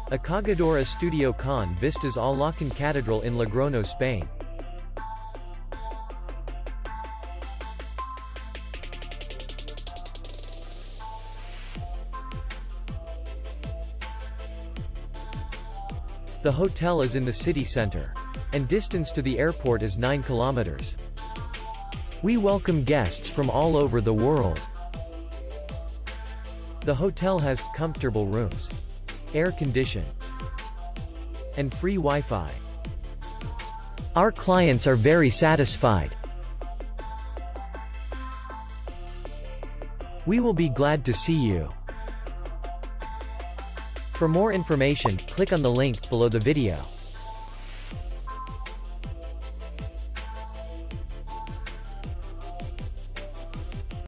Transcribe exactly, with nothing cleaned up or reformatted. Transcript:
Acogedor estudio con vistas a la Concatedral in Logrono, Spain. The hotel is in the city center, and distance to the airport is nine kilometers. We welcome guests from all over the world. The hotel has comfortable rooms, air condition, and free Wi-Fi. Our clients are very satisfied. We will be glad to see you. For more information, click on the link below the video.